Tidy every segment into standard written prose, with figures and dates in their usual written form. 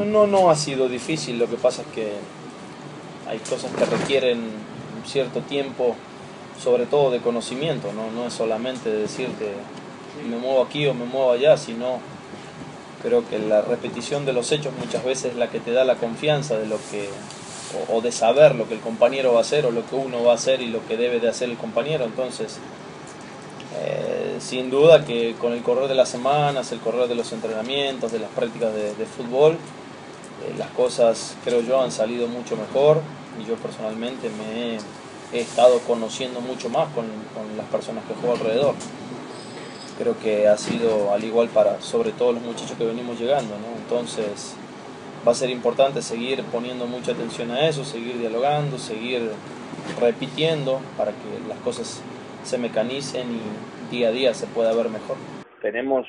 No ha sido difícil, lo que pasa es que hay cosas que requieren un cierto tiempo, sobre todo de conocimiento, no es solamente decirte me muevo aquí o me muevo allá, sino creo que la repetición de los hechos muchas veces es la que te da la confianza de lo que, o de saber lo que el compañero va a hacer o lo que uno va a hacer y lo que debe de hacer el compañero. Entonces, sin duda que con el correr de las semanas, el correr de los entrenamientos, de las prácticas de fútbol, las cosas creo yo han salido mucho mejor y yo personalmente he estado conociendo mucho más con las personas que juego alrededor. Creo que ha sido al igual para sobre todo los muchachos que venimos llegando, ¿no? Entonces va a ser importante seguir poniendo mucha atención a eso, seguir dialogando, seguir repitiendo para que las cosas se mecanicen y día a día se pueda ver mejor. Tenemos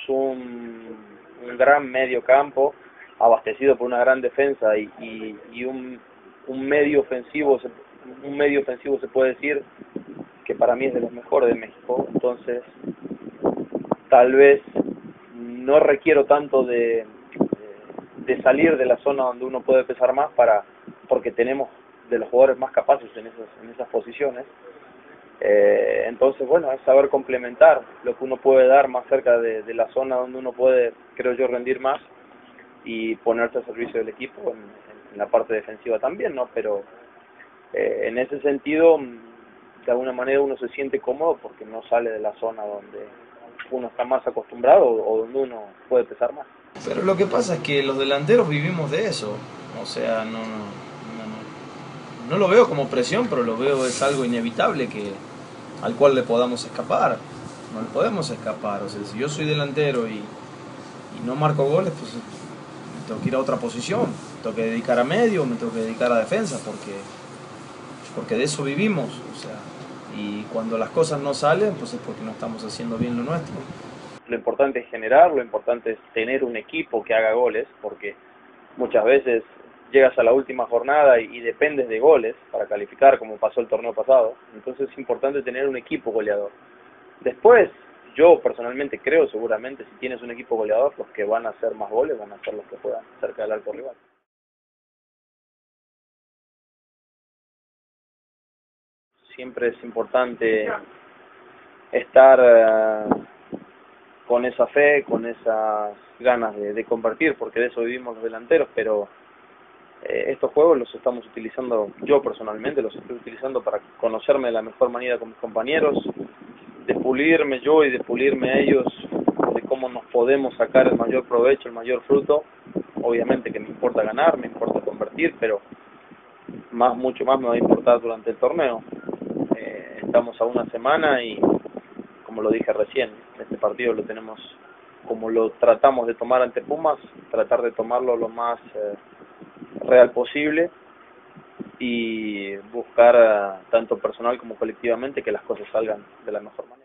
un gran medio campo abastecido por una gran defensa y un medio ofensivo se puede decir que para mí es de los mejores de México. Entonces tal vez no requiero tanto de salir de la zona donde uno puede pesar más porque tenemos de los jugadores más capaces en esas posiciones. Entonces, bueno, es saber complementar lo que uno puede dar más cerca de la zona donde uno puede, creo yo, rendir más y ponerse al servicio del equipo en la parte defensiva también, ¿no? Pero en ese sentido, de alguna manera uno se siente cómodo porque no sale de la zona donde uno está más acostumbrado o donde uno puede pesar más. Pero lo que pasa es que los delanteros vivimos de eso, o sea, no lo veo como presión, pero lo veo es algo inevitable al cual le podamos escapar, no le podemos escapar, o sea, si yo soy delantero y no marco goles, pues me tengo que ir a otra posición, me tengo que dedicar a medio, me tengo que dedicar a defensa, porque de eso vivimos, o sea, y cuando las cosas no salen, pues es porque no estamos haciendo bien lo nuestro. Lo importante es generar, lo importante es tener un equipo que haga goles, porque muchas veces llegas a la última jornada y dependes de goles para calificar, como pasó el torneo pasado. Entonces es importante tener un equipo goleador. Después, yo personalmente creo, seguramente, si tienes un equipo goleador, los que van a hacer más goles van a ser los que juegan cerca del arco rival. Siempre es importante estar con esa fe, con esas ganas de compartir, porque de eso vivimos los delanteros, pero estos juegos los estamos utilizando, yo personalmente los estoy utilizando para conocerme de la mejor manera con mis compañeros, de pulirme yo y de pulirme a ellos, de cómo nos podemos sacar el mayor provecho, el mayor fruto. Obviamente que me importa ganar, me importa convertir, pero mucho más me va a importar durante el torneo. Estamos a una semana y, como lo dije recién, este partido lo tenemos, como lo tratamos de tomar ante Pumas, tratar de tomarlo lo más real posible y buscar tanto personal como colectivamente que las cosas salgan de la mejor manera.